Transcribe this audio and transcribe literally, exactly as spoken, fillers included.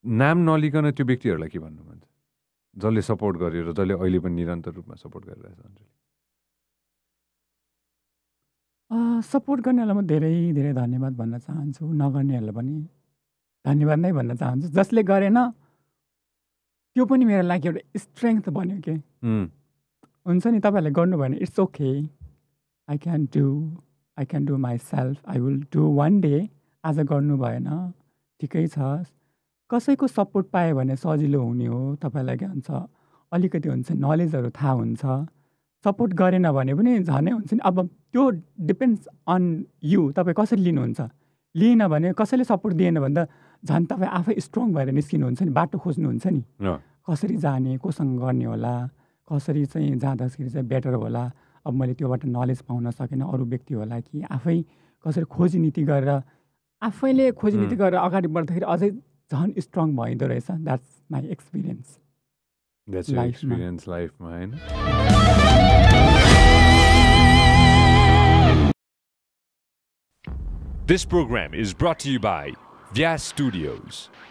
नाम नलिकन त्यो व्यक्तिहरूलाई के भन्नु मन छ जसले सपोर्ट गर्यो र जसले अहिले पनि निरन्तर रूपमा सपोर्ट गरिरहेछ अञ्जली? सपोर्ट गर्नेहरूलाई म धेरै धेरै धन्यवाद भन्न चाहन्छु, नगर्नेहरूलाई पनि धन्यवाद नै भन्न चाहन्छु। जसले गरेन त्यो पनि मेरो लागि एउटा स्ट्रेङ्थ बन्यो के हुन्छ नि। तपाईँहरूले गर्नु भएन, it's okay, I can do I can do myself, I will do one day. आज गर्नु भएन ठिकै छ, कसैको सपोर्ट पायो भने सजिलो हुने हो। तपाईँलाई के भन्छ अलिकति हुन्छ नलेजहरू थाहा हुन्छ, सपोर्ट गरेन भने पनि झनै हुन्छ नि। अब त्यो डिपेन्ड्स अन यु, तपाईँ कसरी लिनुहुन्छ। लिएन भने कसैले सपोर्ट दिएन भने त झन् तपाईँ आफै स्ट्रङ भएर निस्किनुहुन्छ नि, बाटो खोज्नुहुन्छ नि कसरी जाने, कोसँग गर्ने होला, कसरी चाहिँ जाँदाखेरि चाहिँ बेटर होला। अब मैले त्योबाट नलेज पाउन सकेन, अरू व्यक्ति होला कि आफै कसरी खोजी नीति गरेर आफैले खोजी नीति गरेर अगाडि बढ्दाखेरि अझै झन् स्ट्रङ भइदो रहेछ। That's my experience. That's your experience life, man. This program is brought to you by Vyas Studios.